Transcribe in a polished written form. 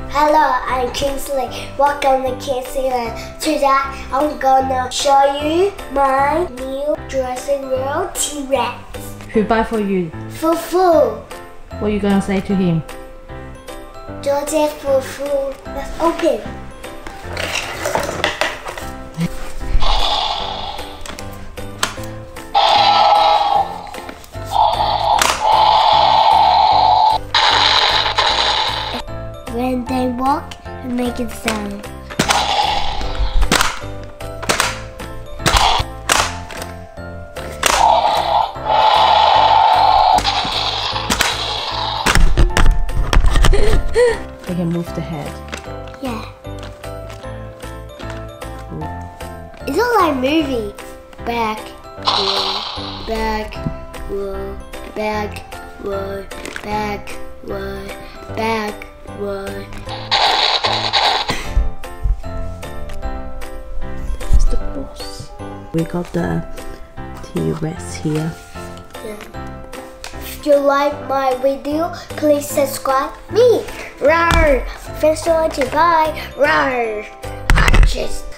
Hello, I'm Kingsley. Welcome to Kingsleyland. Today, I'm gonna show you my new Jurassic World T-Rex. Who buy for you? Fufu. What are you gonna say to him? George Fufu. Let's open. When they walk, they make a sound. They can move the head. Yeah. It's not like movie. Back, whoa, back, whoa, back, whoa, back, whoa, back, whoa. That's the boss. We got the T-Rex here. If you like my video, please subscribe me. Rawr! Thanks for watching. Bye. Rawr! I just